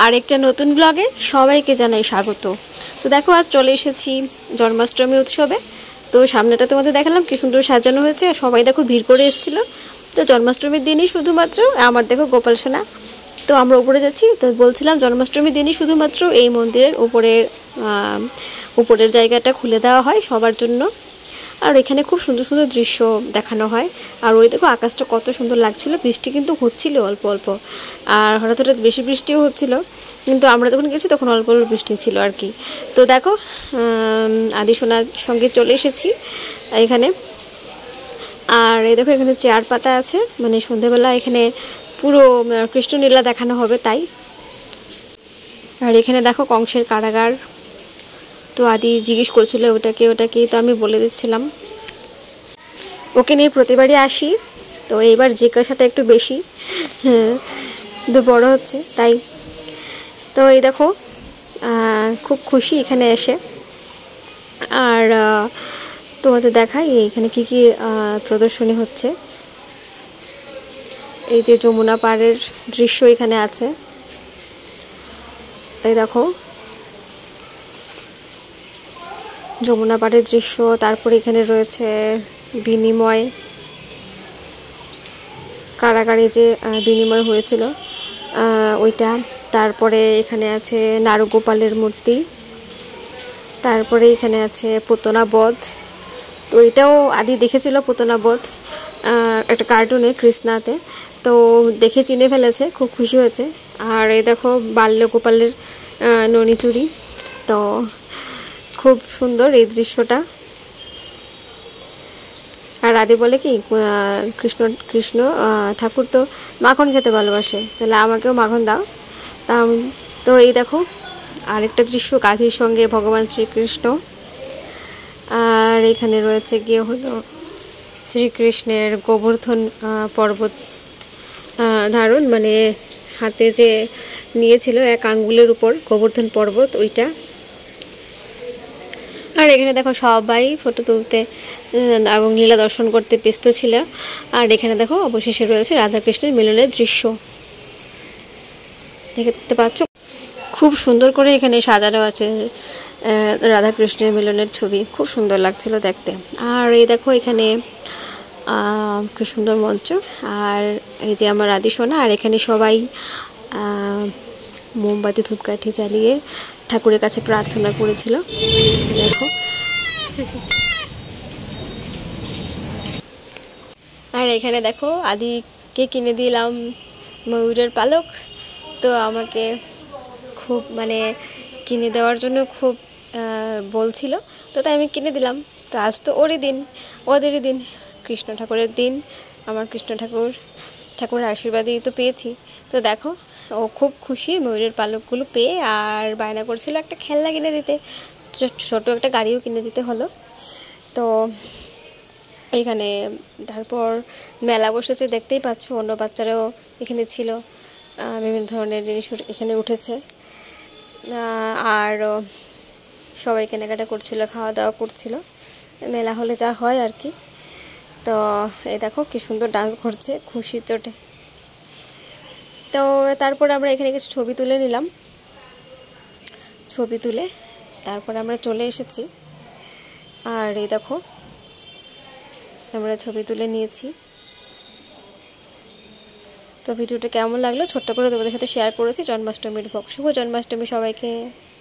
আরেকটা নতুন ব্লগে সবাইকে জানাই স্বাগত। তো দেখো আজ চলে এসেছি জন্মাষ্টমী উৎসবে। তো সামনেটা তোমাদের দেখালাম কি সুন্দর সাজানো হয়েছে, সবাই দেখো ভিড় করে এসেছিলো। তো জন্মাষ্টমীর দিনই শুধুমাত্র আমার দেখো গোপাল সোনা। তো আমরা উপরে যাচ্ছি, তো বলছিলাম জন্মাষ্টমীর দিনই শুধুমাত্র এই মন্দিরের উপরের জায়গাটা খুলে দেওয়া হয় সবার জন্য। আর এখানে খুব সুন্দর সুন্দর দৃশ্য দেখানো হয়। আর ওই দেখো আকাশটা কত সুন্দর লাগছিল, বৃষ্টি কিন্তু হচ্ছিল অল্প অল্প, আর হঠাৎ হঠাৎ বেশি বৃষ্টিও হচ্ছিল, কিন্তু আমরা যখন গেছি তখন অল্প অল্প বৃষ্টি ছিল আর কি। তো দেখো আদি সোনার সঙ্গে চলে এসেছি এখানে। আর এই দেখো এখানে চেয়ার পাতা আছে, মানে সন্ধেবেলা এখানে পুরো কৃষ্ণলীলা দেখানো হবে তাই। আর এখানে দেখো কংসের কারাগার। তো আদি জিজ্ঞেস করছিল ওটাকে, তো আমি বলে দিচ্ছিলাম। ওকে নিয়ে প্রতিবারই আসি, তো এইবার জিজ্ঞাসাটা একটু বেশি, হ্যাঁ তো বড় হচ্ছে তাই। তো এই দেখো খুব খুশি এখানে এসে। আর তোমাদের দেখাই এখানে কি কি প্রদর্শনী হচ্ছে। এই যে যমুনা পাড়ের দৃশ্য এখানে আছে, এই দেখো যমুনা পাড়ের দৃশ্য। তারপরে এখানে রয়েছে বিনিময়, কারাগারে যে বিনিময় হয়েছিল ওইটা। তারপরে এখানে আছে নারগোপালের মূর্তি। তারপরে এখানে আছে পুতনা বধ। তো এটাও আদি দেখেছিল পুতনা বধ একটা কার্টুনে কৃষ্ণাতে, তো দেখে চিনে ফেলেছে, খুব খুশি হয়েছে। আর এই দেখো বাল্যগোপালের ননিচুরি, তো খুব সুন্দর এই দৃশ্যটা। আর আদি বলে কি কৃষ্ণ ঠাকুর তো মাখন খেতে ভালোবাসে, তাহলে আমাকেও মাখন দাও। তো এই দেখো আরেকটা দৃশ্য, গাভীর সঙ্গে ভগবান শ্রীকৃষ্ণ। আর এখানে রয়েছে গিয়ে হলো শ্রীকৃষ্ণের গোবর্ধন পর্বত ধারণ, মানে হাতে যে নিয়েছিল এক আঙ্গুলের উপর গোবর্ধন পর্বত ওইটা। আর এখানে দেখো সবাই ফটো তুলতে এবং লীলা দর্শন করতে ব্যস্ত ছিল। আর এখানে দেখো অবশেষে রয়েছে রাধাকৃষ্ণের মিলনের দৃশ্য, দেখতে পাচ্ছ খুব সুন্দর করে এখানে সাজানো আছে রাধাকৃষ্ণের মিলনের ছবি, খুব সুন্দর লাগছিল দেখতে। আর এই দেখো এখানে খুব সুন্দর মঞ্চ। আর এই যে আমার আদি সোনা, আর এখানে সবাই মোমবাতি ধূপকাঠি জ্বালিয়ে ঠাকুরের কাছে প্রার্থনা করেছিল। দেখো আর এখানে দেখো আদিকে কিনে দিলাম ময়ূরের পালক। তো আমাকে খুব মানে কিনে দেওয়ার জন্য খুব বলছিল, তো তাই আমি কিনে দিলাম। তো আজ তো ওদেরই দিন, কৃষ্ণ ঠাকুরের দিন। আমার কৃষ্ণ ঠাকুরের আশীর্বাদই তো পেয়েছি। তো দেখো ও খুব খুশি ময়ূরের পালকগুলো পেয়ে, আর বায়না করছিল একটা খেলনা কিনে দিতে, ছোটো একটা গাড়িও কিনে দিতে হলো। তো এখানে তারপর মেলা বসেছে, দেখতেই পাচ্ছ, অন্য বাচ্চারাও এখানে ছিল, বিভিন্ন ধরনের জিনিস এখানে উঠেছে। আর সবাই কেনাকাটা করছিল, খাওয়া দাওয়া করছিল, মেলা হলে যা হয় আর কি। তো এই দেখো কি সুন্দর ডান্স ঘটছে খুশির চোটে। তো তারপর আমরা এখানে কিছু ছবি তুলে নিলাম, ছবি তুলে তারপর আমরা চলে এসেছি। আর এই দেখো আমরা ছবি তুলে নিয়েছি। তো ভিডিওটা কেমন লাগলো ছোট্ট করে তোমাদের সাথে শেয়ার করেছি জন্মাষ্টমীর ভোগ। শুভ জন্মাষ্টমী সবাইকে।